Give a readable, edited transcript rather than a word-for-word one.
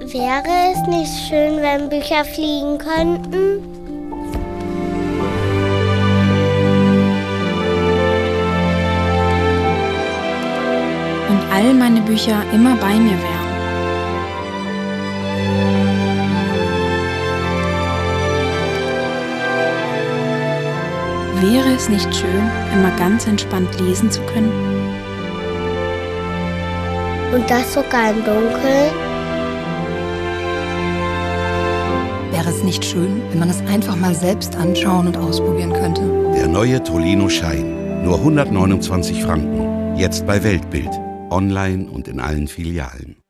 Wäre es nicht schön, wenn Bücher fliegen könnten? Und all meine Bücher immer bei mir wären. Wäre es nicht schön, immer ganz entspannt lesen zu können? Und das sogar im Dunkeln? Wäre es nicht schön, wenn man es einfach mal selbst anschauen und ausprobieren könnte? Der neue Tolino Shine. Nur 129 Franken. Jetzt bei Weltbild. Online und in allen Filialen.